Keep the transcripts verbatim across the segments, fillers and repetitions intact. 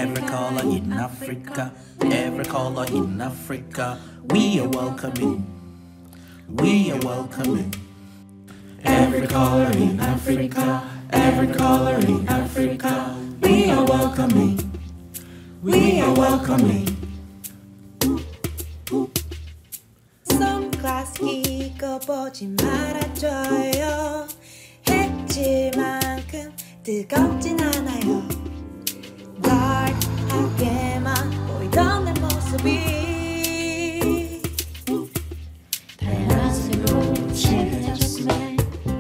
every color in Africa, every color in Africa. We are welcoming, we are welcoming. Every color in Africa, every color in Africa. We are welcoming, we are welcoming. 선글라스 끼고 보지 말아줘요. 해질만큼 뜨겁진 않아요. dark하게만 보이던 내 모습이 파란색으로 칠해졌음에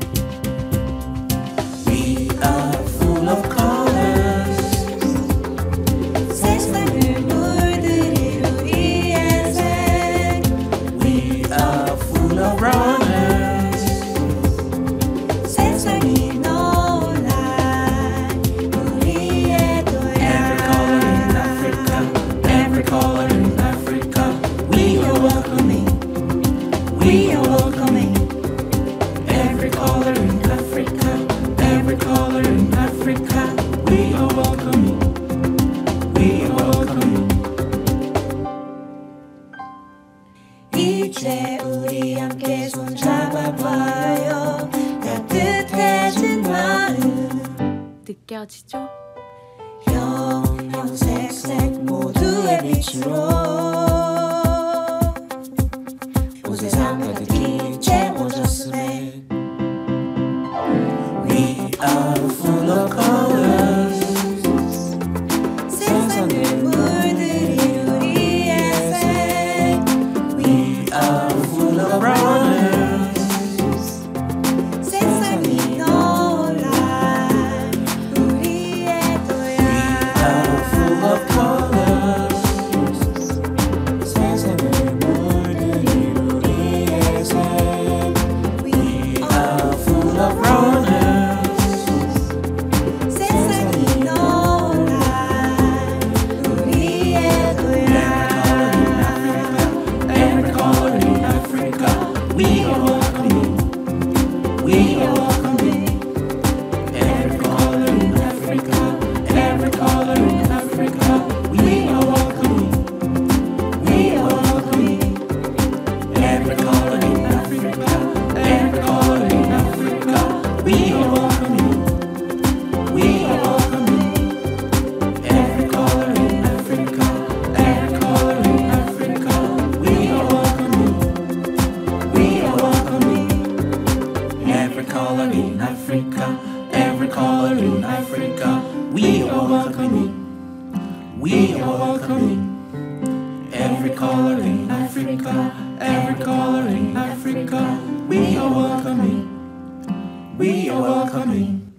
We are full of colors. 세상을 물들일 우리의 색. We are full of runners. 세상이 놀라 우리의 Every color in 도야. Africa, every color in Africa. We are welcoming, we are welcoming. Every color in Africa, every color in Africa. We are welcoming, we are welcoming. 이제 우리 함께 손잡아봐요. 따뜻해진 마음 느껴지죠? 형형색색 모두의 빛으로 온 세상 가득히 채워졌음에 We are full of colors. 세상을 물들일 우리의 색. We are full of runners. 세상이 놀라 우리의 We are full of colors. 세상을 물들일 우리의 색. We are full of runners. 세상이 놀라 우리의 도야. Every color in Africa, we are welcoming, we are welcoming. Every color in Africa, every color in Africa, we are welcoming, we are welcoming. Every color in Africa, every color in Africa, we are welcoming, we are welcoming. Every color in Africa, every color in Africa, we are welcoming, we are welcoming. Every color in Africa, every color in Africa, we are welcoming, we are welcoming. Every color in Africa, every color in Africa, we are welcoming, we are welcoming.